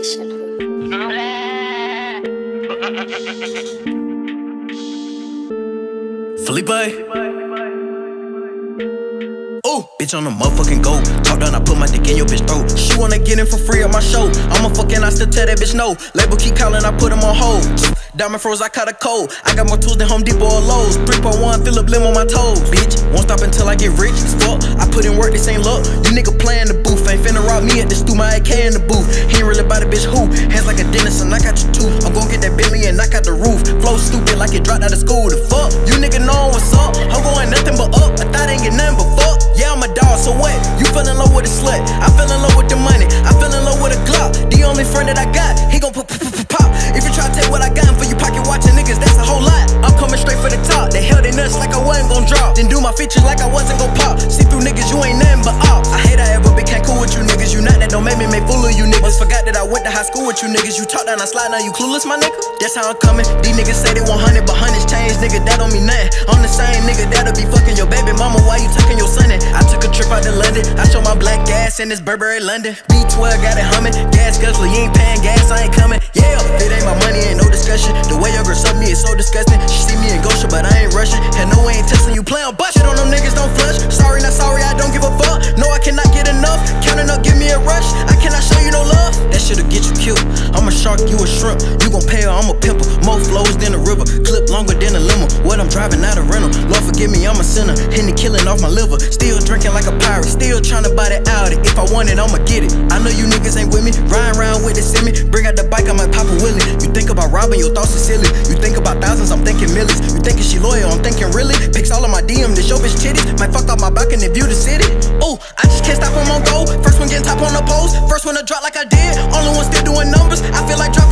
Production. Felipe. Ooh, bitch on the motherfucking go. Talk down, I put my dick in your bitch throat. She wanna get in for free on my show. I'ma fucking, I still tell that bitch no. Label keep calling, I put him on hold. Diamond froze, I caught a cold. I got more tools than Home Depot or Lowe's. 3.1, fill up limb on my toes. Bitch, won't stop until I get rich as fuck. I put in work, this ain't luck. You nigga playing the booth. Ain't finna rob me at the stew, my AK in the booth. He ain't really about a bitch who. Hands like a dentist and knock out your tooth. I'm gon' get that Bentley and knock out the roof. Flow stupid like it dropped out of school. The fuck? You nigga know what's up. I'm going nothing but up. I thought I ain't get nothing but fuck. Yeah, I'm a dog, so what? You fell in love with a slut. I fell in love with the money. I fell in love with a Glock. The only friend that I got, he gon' pop. If you try to take what I got for you pocket watching niggas, that's a whole lot. I'm coming straight for the top. They held their nuts like I wasn't gon' drop. Then do my features like I wasn't gon' pop. See through niggas, you ain't nothing but ops. I hate I ever became cool with you niggas. You not that don't make me make fool of you niggas. Forgot that I went to high school with you niggas. You talk down, I slide, now you clueless, my nigga. That's how I'm coming. These niggas say they want 100, but 100's change, nigga. That don't mean nothing. I'm the same nigga that'll be fucking your baby mama while you tucking your son in. I took a trip out to London. I show my black gas in this Burberry London. B12 got it humming. Gas guzzler, you ain't paying gas, I ain't coming. Yeah, if it ain't my money, ain't no discussion. The way your girl suck me is so disgusting. She see me in Gosha, but I ain't rushing. And no, I ain't testing you, play on butt. Shit on them niggas, don't flush. Sorry, not sorry, I don't give a fuck. No, I cannot get enough. Counting up, give me a rush. I cannot show you no love. That shit'll get you killed. I'm a shark, you a shrimp. You gon' pay her, I'm a pimple. More flows than a river. Clip longer than a limo. What I'm driving, not a rental. Lord forgive me, I'm a sinner. Henny killing off my liver. Still drinking like a pirate. Still tryna buy that Audi. If I want it, I'ma get it. I know you niggas ain't with me. Riding around with the semi. Bring out the bike, I might pop a Willie. You think about robbing, your thoughts are silly. You think about thousands, I'm thinking millions. You thinking she loyal, I'm thinking really. Pics all on my DM, this your bitch titties. Might fuck off my back and view the city. Ooh, I just can't stop, I'm on go. First one getting top on the post. First one to drop like I did. Only one still doing numbers. I feel like dropping